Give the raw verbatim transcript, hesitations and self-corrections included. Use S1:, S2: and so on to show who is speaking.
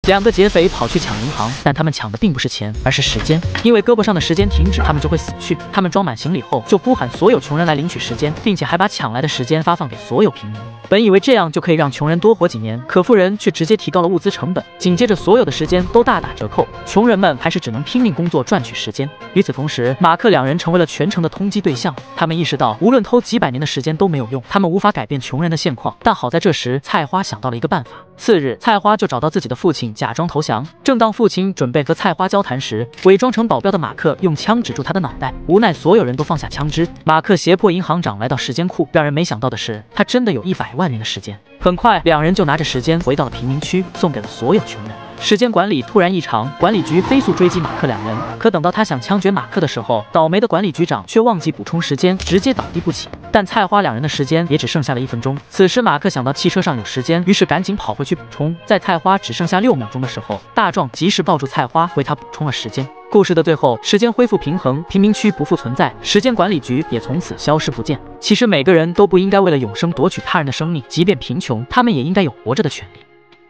S1: 两个劫匪跑去抢银行，但他们抢的并不是钱，而是时间。因为胳膊上的时间停止，他们就会死去。他们装满行李后，就呼喊所有穷人来领取时间，并且还把抢来的时间发放给所有平民。本以为这样就可以让穷人多活几年，可富人却直接提高了物资成本，紧接着所有的时间都大打折扣，穷人们还是只能拼命工作赚取时间。与此同时，马克两人成为了全城的通缉对象。他们意识到，无论偷几百年的时间都没有用，他们无法改变穷人的现况。但好在这时，菜花想到了一个办法。次日，菜花就找到自己的父亲，假装投降。正当父亲准备和菜花交谈时，伪装成保镖的马克用枪指住他的脑袋。无奈所有人都放下枪支，马克胁迫银行长来到时间库。让人没想到的是，他真的有一百万年的时间。很快，两人就拿着时间回到了贫民区，送给了所有穷人。时间管理突然异常，管理局飞速追击马克两人。可等到他想枪决马克的时候，倒霉的管理局长却忘记补充时间，直接倒地不起。但菜花两人的时间也只剩下了一分钟。此时马克想到汽车上有时间，于是赶紧跑回去补充。在菜花只剩下六秒钟的时候，大壮及时抱住菜花，为他补充了时间。故事的最后，时间恢复平衡，贫民区不复存在，时间管理局也从此消失不见。其实每个人都不应该为了永生夺取他人的生命，即便贫穷，他们也应该有活着的权利。